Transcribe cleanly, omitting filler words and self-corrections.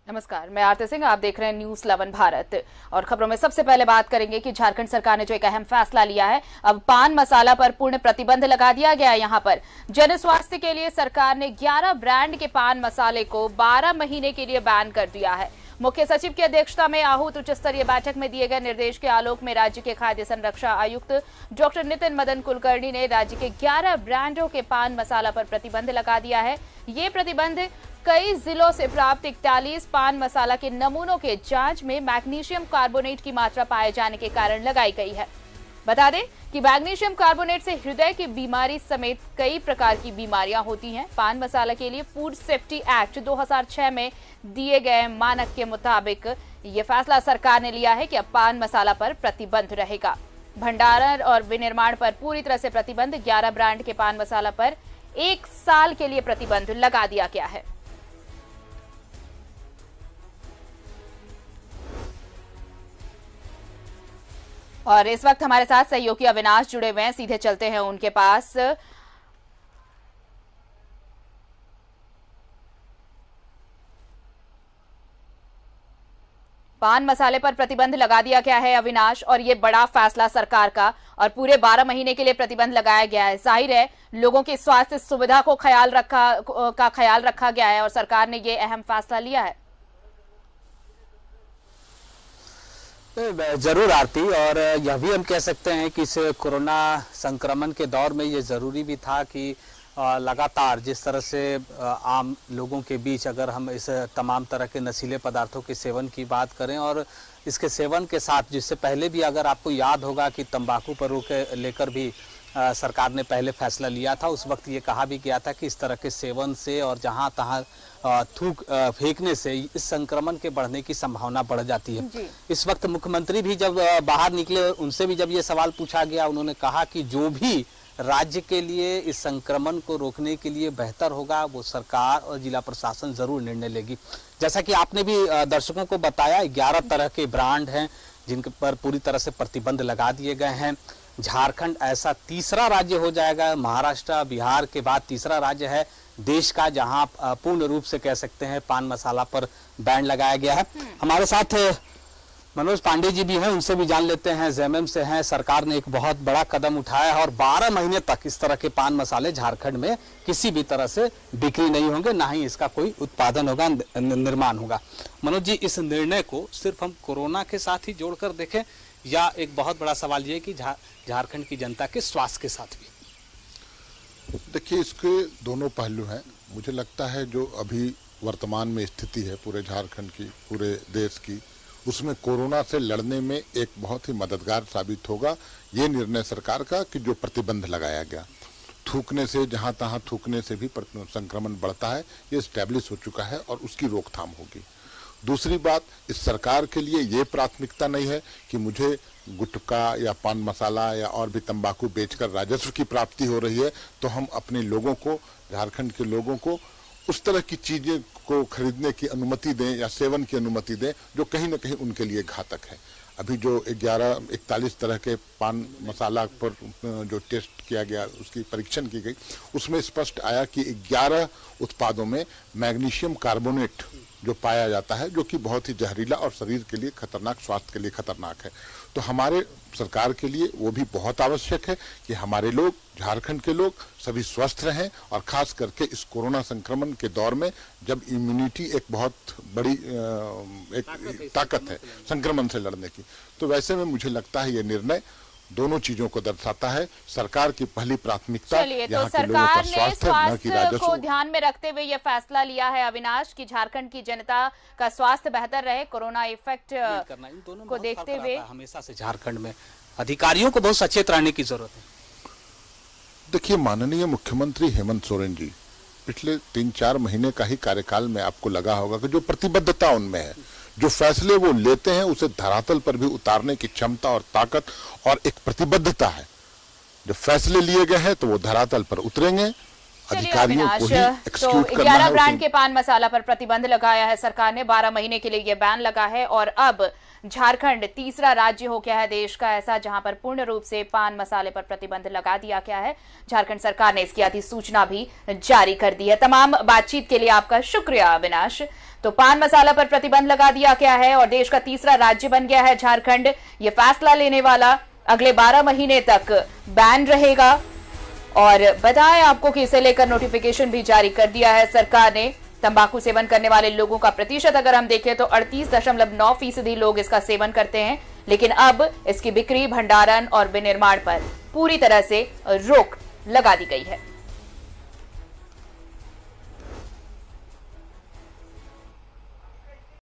नमस्कार, मैं आरती सिंह। आप देख रहे हैं न्यूज़ 11 भारत और खबरों में सबसे पहले बात करेंगे कि झारखंड सरकार ने जो एक अहम फैसला लिया है। अब पान मसाला पर पूर्ण प्रतिबंध लगा दिया गया है। यहाँ पर जन स्वास्थ्य के लिए सरकार ने 11 ब्रांड के पान मसाले को 12 महीने के लिए बैन कर दिया है। मुख्य सचिव की अध्यक्षता में आहूत उच्च स्तरीय बैठक में दिए गए निर्देश के आलोक में राज्य के खाद्य संरक्षा आयुक्त डॉक्टर नितिन मदन कुलकर्णी ने राज्य के 11 ब्रांडों के पान मसाला पर प्रतिबंध लगा दिया है। ये प्रतिबंध कई जिलों से प्राप्त 41 पान मसाला के नमूनों के जांच में मैग्नीशियम कार्बोनेट की मात्रा पाए जाने के कारण लगाई गई है। बता दें कि मैग्नीशियम कार्बोनेट से हृदय की बीमारी समेत कई प्रकार की बीमारियां होती हैं। पान मसाला के लिए फूड सेफ्टी एक्ट 2006 में दिए गए मानक के मुताबिक ये फैसला सरकार ने लिया है कि अब पान मसाला पर प्रतिबंध रहेगा। भंडारण और विनिर्माण पर पूरी तरह से प्रतिबंध। 11 ब्रांड के पान मसाला पर 1 साल के लिए प्रतिबंध लगा दिया गया है। और इस वक्त हमारे साथ सहयोगी अविनाश जुड़े हुए हैं, सीधे चलते हैं उनके पास। पान मसाले पर प्रतिबंध लगा दिया गया है अविनाश, और ये बड़ा फैसला सरकार का, और पूरे 12 महीने के लिए प्रतिबंध लगाया गया है। जाहिर है लोगों की स्वास्थ्य सुविधा को ख्याल रखा गया है और सरकार ने ये अहम फैसला लिया है। जरूर आरती, और यह भी हम कह सकते हैं कि इस कोरोना संक्रमण के दौर में ये ज़रूरी भी था कि लगातार जिस तरह से आम लोगों के बीच अगर हम इस तमाम तरह के नशीले पदार्थों के सेवन की बात करें, और इसके सेवन के साथ जिससे पहले भी अगर आपको याद होगा कि तंबाकू पर रोक लेकर भी सरकार ने पहले फैसला लिया था। उस वक्त ये कहा भी गया था कि इस तरह के सेवन से और जहां तहां थूक फेंकने से इस संक्रमण के बढ़ने की संभावना बढ़ जाती है। इस वक्त मुख्यमंत्री भी जब बाहर निकले, उनसे भी जब ये सवाल पूछा गया, उन्होंने कहा कि जो भी राज्य के लिए इस संक्रमण को रोकने के लिए बेहतर होगा वो सरकार और जिला प्रशासन जरूर निर्णय लेगी। जैसा कि आपने भी दर्शकों को बताया, 11 तरह के ब्रांड हैं जिन पर पूरी तरह से प्रतिबंध लगा दिए गए हैं। झारखंड ऐसा तीसरा राज्य हो जाएगा, महाराष्ट्र बिहार के बाद तीसरा राज्य है देश का जहां पूर्ण रूप से कह सकते हैं पान मसाला पर बैन लगाया गया है। हमारे साथ मनोज पांडे जी भी हैं, उनसे भी जान लेते हैं। जेएमएम से हैं। सरकार ने एक बहुत बड़ा कदम उठाया है और 12 महीने तक इस तरह के पान मसाले झारखंड में किसी भी तरह से बिक्री नहीं होंगे, ना ही इसका कोई उत्पादन होगा, निर्माण होगा। मनोज जी, इस निर्णय को सिर्फ हम कोरोना के साथ ही जोड़कर देखें या एक बहुत बड़ा सवाल ये कि झारखंड की जनता के स्वास्थ्य के साथ भी? देखिए, इसके दोनों पहलू हैं। मुझे लगता है जो अभी वर्तमान में स्थिति है पूरे झारखंड की, पूरे देश की, उसमें कोरोना से लड़ने में एक बहुत ही मददगार साबित होगा ये निर्णय सरकार का कि जो प्रतिबंध लगाया गया। थूकने से, जहां तहां थूकने से भी संक्रमण बढ़ता है, ये स्टैब्लिश हो चुका है और उसकी रोकथाम होगी। दूसरी बात, इस सरकार के लिए ये प्राथमिकता नहीं है कि मुझे गुटखा या पान मसाला या और भी तंबाकू बेचकर राजस्व की प्राप्ति हो रही है तो हम अपने लोगों को, झारखंड के लोगों को उस तरह की चीजें को खरीदने की अनुमति दें या सेवन की अनुमति दें जो कहीं न कहीं उनके लिए घातक है। अभी जो 41 तरह के पान मसाला पर जो टेस्ट किया गया, उसकी परीक्षण की गई, उसमें स्पष्ट आया कि 11 उत्पादों में मैग्नीशियम कार्बोनेट जो पाया जाता है, जो कि बहुत ही जहरीला और शरीर के लिए खतरनाक, स्वास्थ्य के लिए खतरनाक है। तो हमारे सरकार के लिए वो भी बहुत आवश्यक है कि हमारे लोग, झारखंड के लोग सभी स्वस्थ रहें, और खास करके इस कोरोना संक्रमण के दौर में जब इम्यूनिटी एक बहुत बड़ी एक ताकत है संक्रमण से लड़ने की, तो वैसे में मुझे लगता है ये निर्णय दोनों चीजों को दर्शाता है। सरकार की पहली प्राथमिकता यहाँ के लोगों का स्वास्थ्य है, न कि राजस्व को ध्यान में रखते हुए ये फैसला लिया है अविनाश कि झारखंड की जनता का स्वास्थ्य बेहतर रहे, कोरोना इफेक्ट को देखते हुए हमेशा से झारखंड में अधिकारियों को बहुत सचेत रहने की जरूरत है। देखिए, माननीय मुख्यमंत्री हेमंत सोरेन जी पिछले 3-4 महीने का ही कार्यकाल में आपको लगा होगा कि जो प्रतिबद्धता उनमें है, जो फैसले वो लेते हैं उसे धरातल पर भी उतारने की क्षमता और ताकत और एक प्रतिबद्धता है। जब फैसले लिए गए हैं तो वो धरातल पर उतरेंगे अधिकारियों को ही एक्सक्यूट तो करना 11 है। ब्रांड के पान मसाला पर प्रतिबंध लगाया है सरकार ने। 12 महीने के लिए यह बैन लगा है और अब झारखंड तीसरा राज्य हो गया है देश का ऐसा जहां पर पूर्ण रूप से पान मसाले पर प्रतिबंध लगा दिया गया है। झारखंड सरकार ने इसकी अधिसूचना भी जारी कर दी है। तमाम बातचीत के लिए आपका शुक्रिया अविनाश। तो पान मसाला पर प्रतिबंध लगा दिया गया है और देश का तीसरा राज्य बन गया है झारखंड। ये फैसला लेने वाला अगले 12 महीने तक बैन रहेगा और बताएं आपको कि इसे लेकर नोटिफिकेशन भी जारी कर दिया है सरकार ने। तंबाकू सेवन करने वाले लोगों का प्रतिशत अगर हम देखें तो 38.9% लोग इसका सेवन करते हैं, लेकिन अब इसकी बिक्री, भंडारण और विनिर्माण पर पूरी तरह से रोक लगा दी गई है।